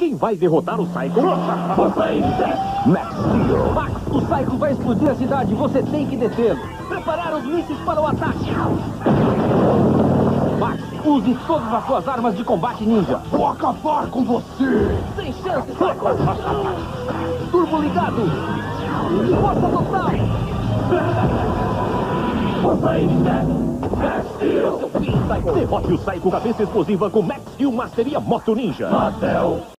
Quem vai derrotar o Psycho? Max Steel. Max, o Psycho vai explodir a cidade. Você tem que detê-lo. Preparar os mísseis para o ataque. Max, use todas as suas armas de combate ninja. Vou acabar com você! Sem chance, Psycho. Turbo ligado. Força total. Max Steel! Derrote o Psycho cabeça explosiva com Max Steel Masteria Moto Ninja. Mattel!